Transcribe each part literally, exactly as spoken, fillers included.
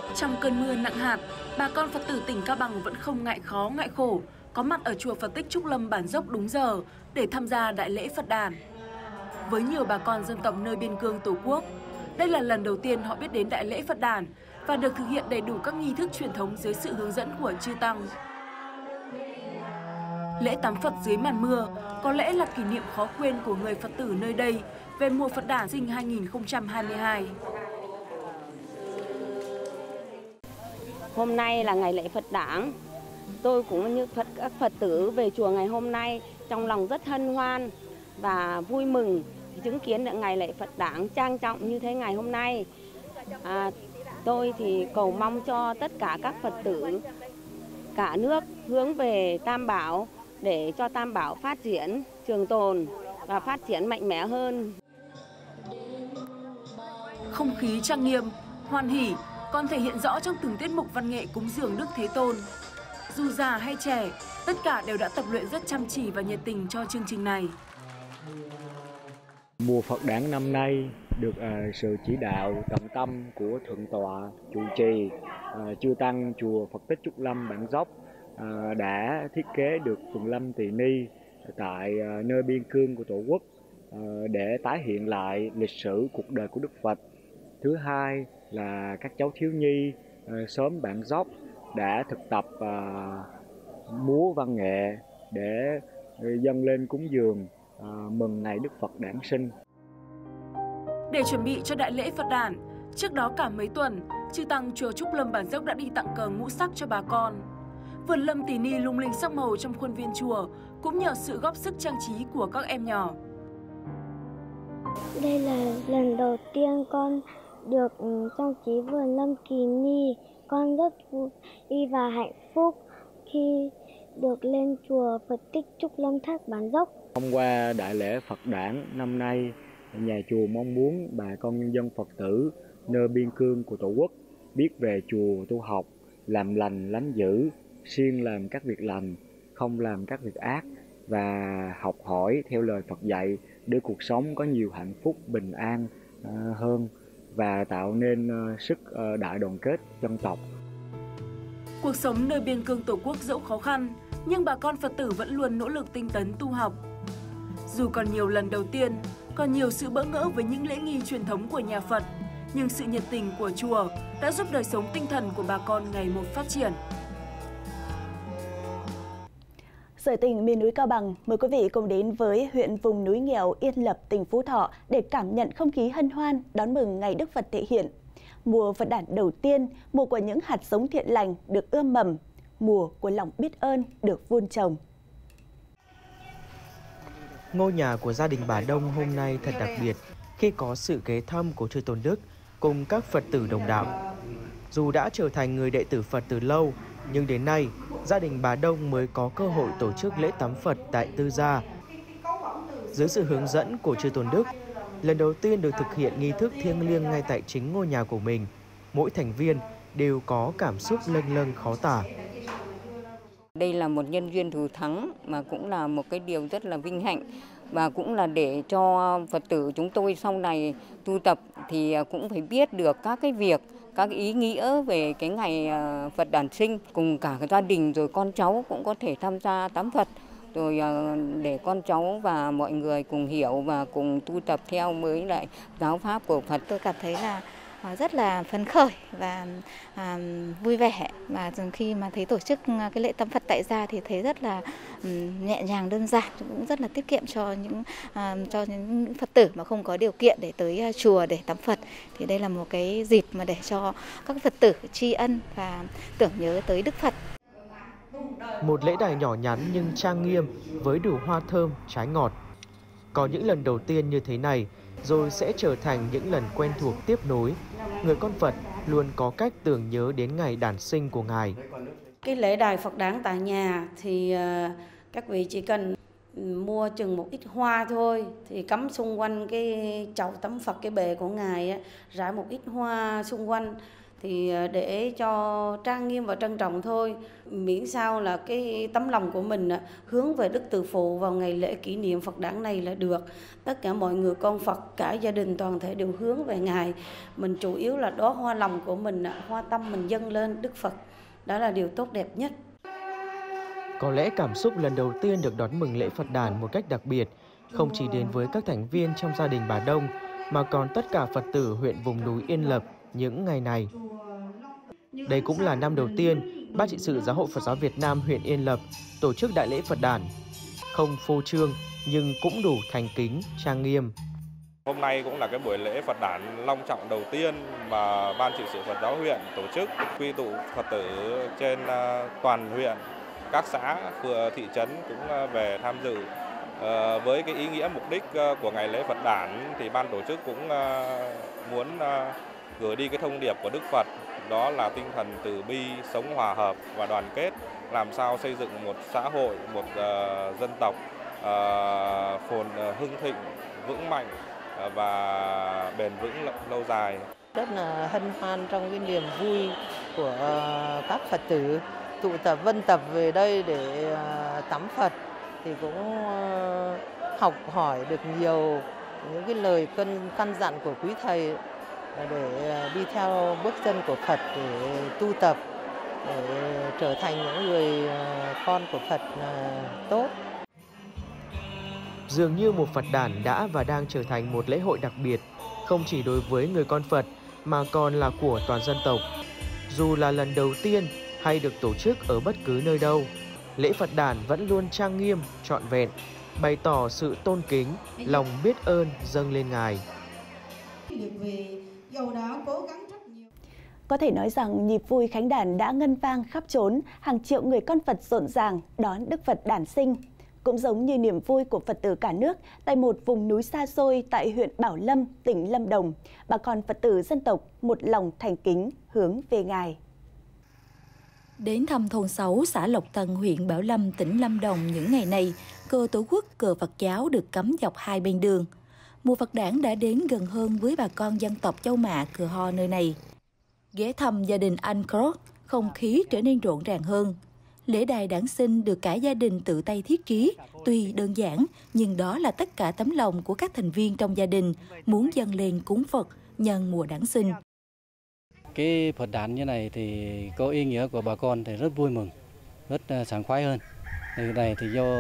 Trong cơn mưa nặng hạt, bà con Phật tử tỉnh Cao Bằng vẫn không ngại khó ngại khổ, có mặt ở chùa Phật tích Trúc Lâm Bản Dốc đúng giờ để tham gia đại lễ Phật đản. Với nhiều bà con dân tộc nơi biên cương Tổ quốc, đây là lần đầu tiên họ biết đến đại lễ Phật đản và được thực hiện đầy đủ các nghi thức truyền thống dưới sự hướng dẫn của chư tăng. Lễ tắm Phật dưới màn mưa có lẽ là kỷ niệm khó quên của người Phật tử nơi đây về mùa Phật đản Sinh hai nghìn không trăm hai mươi hai. Hôm nay là ngày lễ Phật đản. Tôi cũng như Phật, các Phật tử về chùa ngày hôm nay trong lòng rất hân hoan và vui mừng chứng kiến được ngày lễ Phật đản trang trọng như thế ngày hôm nay. À, tôi thì cầu mong cho tất cả các Phật tử cả nước hướng về Tam Bảo để cho Tam Bảo phát triển, trường tồn và phát triển mạnh mẽ hơn. Không khí trang nghiêm, hoan hỉ còn thể hiện rõ trong từng tiết mục văn nghệ cúng dường Đức Thế Tôn. Dù già hay trẻ, tất cả đều đã tập luyện rất chăm chỉ và nhiệt tình cho chương trình này. Mùa Phật đản năm nay được uh, sự chỉ đạo tận tâm của Thượng tọa trụ trì uh, chư tăng chùa Phật tích Trúc Lâm Bản Dốc uh, đã thiết kế được vườn lâm tỳ ni tại uh, nơi biên cương của Tổ quốc uh, để tái hiện lại lịch sử cuộc đời của Đức Phật. Thứ hai là các cháu thiếu nhi uh, xóm Bản Dốc đã thực tập uh, múa văn nghệ để uh, dâng lên cúng dường uh, mừng ngày Đức Phật đản sinh. Để chuẩn bị cho đại lễ Phật đản, trước đó cả mấy tuần, chư tăng chùa Trúc Lâm Bản Dốc đã đi tặng cờ ngũ sắc cho bà con. Vườn lâm tỳ ni lung linh sắc màu trong khuôn viên chùa cũng nhờ sự góp sức trang trí của các em nhỏ. Đây là lần đầu tiên con được trang trí vườn lâm tỳ ni. Con rất vui và hạnh phúc khi được lên chùa Phật tích Trúc Lâm Thác Bản Dốc. Thông qua đại lễ Phật đản năm nay, nhà chùa mong muốn bà con nhân dân Phật tử nơi biên cương của Tổ quốc biết về chùa tu học, làm lành lánh dữ, siêng làm các việc lành, không làm các việc ác và học hỏi theo lời Phật dạy để cuộc sống có nhiều hạnh phúc, bình an uh, hơn và tạo nên uh, sức uh, đại đoàn kết dân tộc. Cuộc sống nơi biên cương Tổ quốc dẫu khó khăn, nhưng bà con Phật tử vẫn luôn nỗ lực tinh tấn tu học. Dù còn nhiều lần đầu tiên, còn nhiều sự bỡ ngỡ với những lễ nghi truyền thống của nhà Phật, nhưng sự nhiệt tình của chùa đã giúp đời sống tinh thần của bà con ngày một phát triển. Rời tỉnh miền núi Cao Bằng, mời quý vị cùng đến với huyện vùng núi nghèo Yên Lập, tỉnh Phú Thọ để cảm nhận không khí hân hoan đón mừng ngày Đức Phật thể hiện. Mùa Phật đản đầu tiên, mùa của những hạt giống thiện lành được ươm mầm, mùa của lòng biết ơn được vun trồng. Ngôi nhà của gia đình bà Đông hôm nay thật đặc biệt khi có sự ghé thăm của chư Tôn Đức cùng các Phật tử đồng đạo. Dù đã trở thành người đệ tử Phật từ lâu, nhưng đến nay, gia đình bà Đông mới có cơ hội tổ chức lễ tắm Phật tại tư gia. Dưới sự hướng dẫn của chư Tôn Đức, lần đầu tiên được thực hiện nghi thức thiêng liêng ngay tại chính ngôi nhà của mình, mỗi thành viên đều có cảm xúc lâng lâng khó tả. Đây là một nhân duyên thù thắng mà cũng là một cái điều rất là vinh hạnh và cũng là để cho Phật tử chúng tôi sau này tu tập thì cũng phải biết được các cái việc, các ý nghĩa về cái ngày Phật đản sinh, cùng cả cái gia đình rồi con cháu cũng có thể tham gia tắm Phật, rồi để con cháu và mọi người cùng hiểu và cùng tu tập theo mới lại giáo pháp của Phật. Tôi cảm thấy là rất là phấn khởi và à, vui vẻ, và khi mà thấy tổ chức cái lễ tắm Phật tại gia thì thấy rất là um, nhẹ nhàng, đơn giản, cũng rất là tiết kiệm cho những à, cho những Phật tử mà không có điều kiện để tới chùa để tắm Phật. Thì đây là một cái dịp mà để cho các Phật tử tri ân và tưởng nhớ tới Đức Phật. Một lễ đài nhỏ nhắn nhưng trang nghiêm với đủ hoa thơm, trái ngọt. Có những lần đầu tiên như thế này, rồi sẽ trở thành những lần quen thuộc tiếp nối. Người con Phật luôn có cách tưởng nhớ đến ngày đản sinh của Ngài. Cái lễ đài Phật đản tại nhà thì uh, các vị chỉ cần mua chừng một ít hoa thôi, thì cắm xung quanh cái chậu tắm Phật, cái bề của Ngài á, rải một ít hoa xung quanh. thì để cho trang nghiêm và trân trọng thôi, miễn sao là cái tấm lòng của mình hướng về Đức Từ Phụ vào ngày lễ kỷ niệm Phật đản này là được. Tất cả mọi người con Phật, cả gia đình toàn thể đều hướng về Ngài. Mình chủ yếu là đóa hoa lòng của mình, hoa tâm mình dâng lên Đức Phật, đó là điều tốt đẹp nhất. Có lẽ cảm xúc lần đầu tiên được đón mừng lễ Phật đản một cách đặc biệt không chỉ đến với các thành viên trong gia đình bà Đông mà còn tất cả Phật tử huyện vùng núi Yên Lập những ngày này. Đây cũng là năm đầu tiên Ban trị sự Giáo hội Phật giáo Việt Nam huyện Yên Lập tổ chức đại lễ Phật đản, không phô trương nhưng cũng đủ thành kính, trang nghiêm. Hôm nay cũng là cái buổi lễ Phật đản long trọng đầu tiên mà Ban trị sự Phật giáo huyện tổ chức, quy tụ Phật tử trên toàn huyện, các xã, phường, thị trấn cũng về tham dự. À, với cái ý nghĩa mục đích của ngày lễ Phật đản thì ban tổ chức cũng uh, muốn uh, gửi đi cái thông điệp của Đức Phật, đó là tinh thần từ bi, sống hòa hợp và đoàn kết, làm sao xây dựng một xã hội, một uh, dân tộc uh, phồn uh, hưng thịnh, vững mạnh uh, và bền vững lâu dài. Rất là hân hoan trong cái niềm vui của uh, các Phật tử tụ tập vân tập về đây để uh, tắm Phật, thì cũng học hỏi được nhiều những cái lời căn, căn dặn của quý thầy để đi theo bước chân của Phật để tu tập, để trở thành những người con của Phật tốt. Dường như một Phật đản đã và đang trở thành một lễ hội đặc biệt, không chỉ đối với người con Phật mà còn là của toàn dân tộc. Dù là lần đầu tiên hay được tổ chức ở bất cứ nơi đâu, lễ Phật đản vẫn luôn trang nghiêm, trọn vẹn, bày tỏ sự tôn kính, lòng biết ơn dâng lên Ngài. Có thể nói rằng nhịp vui khánh đản đã ngân vang khắp chốn, hàng triệu người con Phật rộn ràng đón Đức Phật đản sinh. Cũng giống như niềm vui của Phật tử cả nước tại một vùng núi xa xôi tại huyện Bảo Lâm, tỉnh Lâm Đồng, bà con Phật tử dân tộc một lòng thành kính hướng về Ngài. Đến thăm thôn sáu, xã Lộc Tân, huyện Bảo Lâm, tỉnh Lâm Đồng những ngày này, cờ Tổ quốc, cờ Phật giáo được cắm dọc hai bên đường. Mùa Phật đản đã đến gần hơn với bà con dân tộc Châu Mạ, Cờ Ho nơi này. Ghé thăm gia đình anh Krok, không khí trở nên rộn ràng hơn. Lễ đài đản sinh được cả gia đình tự tay thiết trí, tuy đơn giản, nhưng đó là tất cả tấm lòng của các thành viên trong gia đình muốn dâng lên cúng Phật nhân mùa đản sinh. Cái Phật đản như này thì có ý nghĩa của bà con thì rất vui mừng, rất sảng khoái hơn. Cái này thì do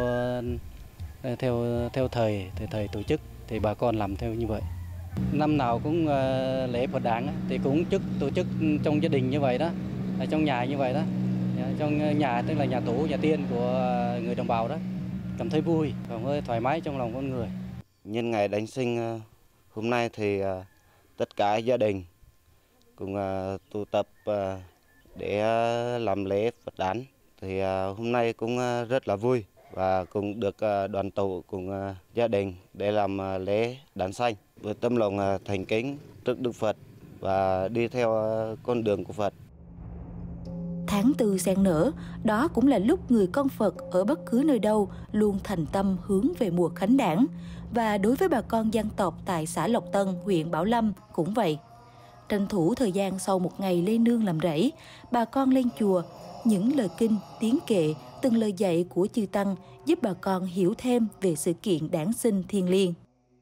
theo theo thời thì thầy tổ chức thì bà con làm theo như vậy. Năm nào cũng lễ Phật đản thì cũng chức tổ chức trong gia đình như vậy đó, trong nhà như vậy đó, trong nhà tức là nhà tổ, nhà tiên của người đồng bào đó, cảm thấy vui và hơi thoải mái trong lòng con người. Nhân ngày đản sinh hôm nay thì tất cả gia đình cùng uh, tụ tập uh, để uh, làm lễ Phật đản, thì uh, hôm nay cũng uh, rất là vui và cùng được uh, đoàn tụ cùng uh, gia đình để làm uh, lễ đản sanh với tâm lòng uh, thành kính trước Đức Phật và đi theo uh, con đường của Phật. Tháng tư sen nở, đó cũng là lúc người con Phật ở bất cứ nơi đâu luôn thành tâm hướng về mùa khánh đản, và đối với bà con dân tộc tại xã Lộc Tân, huyện Bảo Lâm cũng vậy. Tranh thủ thời gian sau một ngày lên nương làm rẫy, bà con lên chùa, những lời kinh, tiếng kệ, từng lời dạy của chư Tăng giúp bà con hiểu thêm về sự kiện đản sinh thiêng liêng.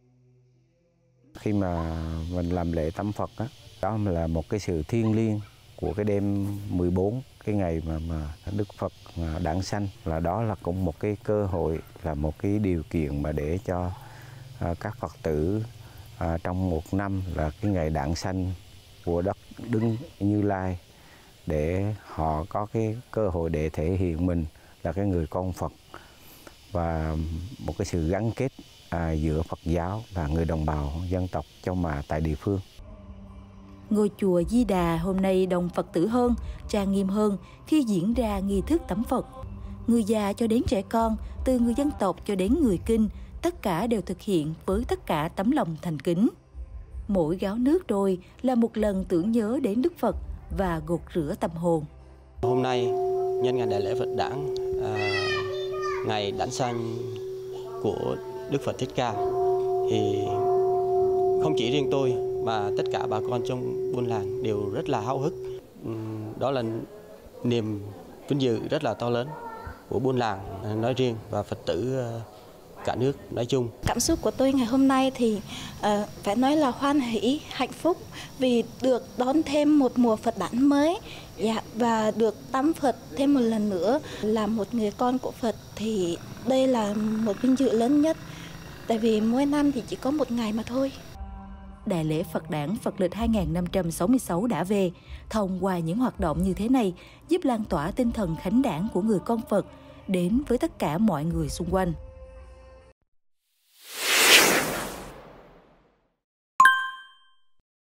Khi mà mình làm lễ tắm Phật đó, đó là một cái sự thiêng liêng của cái đêm mười bốn, cái ngày mà, mà Đức Phật đản sanh, là đó là cũng một cái cơ hội, là một cái điều kiện mà để cho uh, các Phật tử uh, trong một năm là cái ngày đản sanh của đất Đức Như Lai, để họ có cái cơ hội để thể hiện mình là cái người con Phật và một cái sự gắn kết à, giữa Phật giáo và người đồng bào dân tộc Châu Mạ tại địa phương. Ngôi chùa Di Đà hôm nay đông Phật tử hơn, trang nghiêm hơn khi diễn ra nghi thức tắm Phật. Người già cho đến trẻ con, từ người dân tộc cho đến người Kinh, tất cả đều thực hiện với tất cả tấm lòng thành kính. Mỗi gáo nước trôi là một lần tưởng nhớ đến Đức Phật và gột rửa tâm hồn. Hôm nay nhân ngày đại lễ Phật đản, à, ngày đản sanh của Đức Phật Thích Ca, thì không chỉ riêng tôi mà tất cả bà con trong buôn làng đều rất là háo hức. Đó là niềm vinh dự rất là to lớn của buôn làng nói riêng và Phật tử cả nước nói chung. Cảm xúc của tôi ngày hôm nay thì uh, phải nói là hoan hỷ, hạnh phúc vì được đón thêm một mùa Phật đản mới, dạ, và được tắm Phật thêm một lần nữa. Là một người con của Phật thì đây là một vinh dự lớn nhất, tại vì mỗi năm thì chỉ có một ngày mà thôi. Đại lễ Phật đản Phật lịch hai nghìn năm trăm sáu mươi sáu đã về. Thông qua những hoạt động như thế này giúp lan tỏa tinh thần khánh đản của người con Phật đến với tất cả mọi người xung quanh.